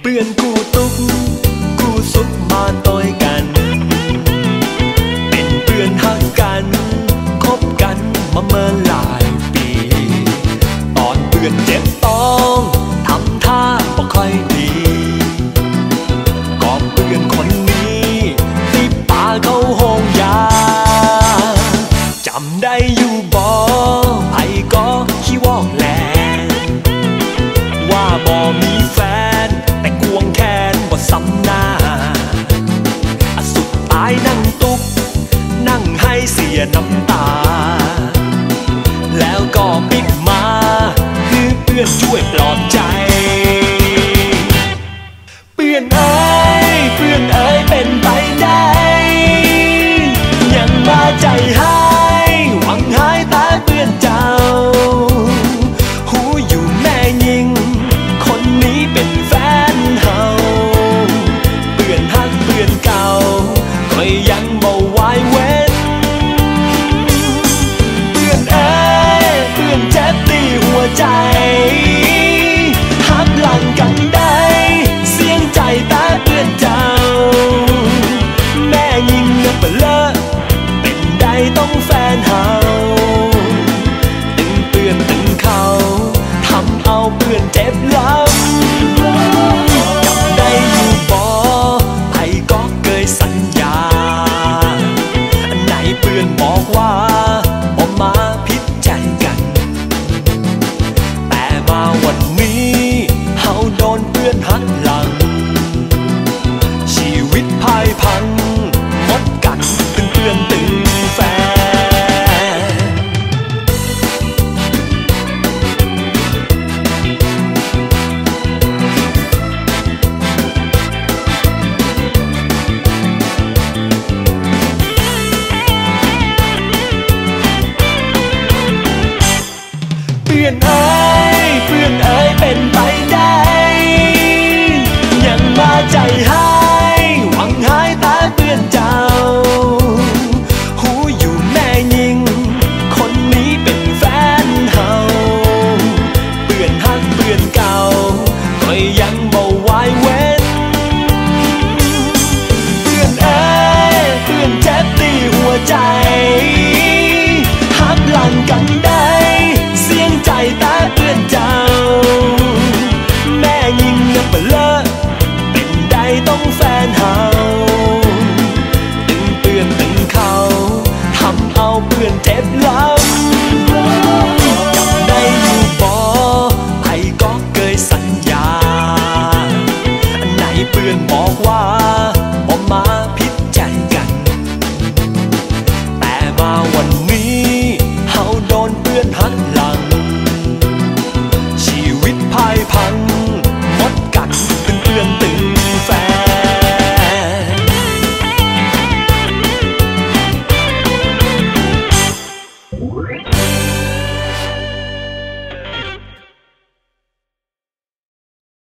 พื่อนคู่ทุกข์คู่สุขมาต่อยกันเป็นเพื่อนฮักกันคบกันมาเมื่อหลายปีตอนเพื่อนเจ็บต้องทำท่าบ่ค่อยดีก็เพื่อนคนนี้ที่ป่าเข้าห้องยาจำได้อยู่บ่ไผก็ขี้วอกแหลว่าบ่มีแฟนแต่ควงแขนบ่ซ้ำหน้าสุดท้ายนั่งตุกนั่งให้เสียน้ำตาแล้วก็ปิดมาคือเพื่อนช่วยปลอบใจ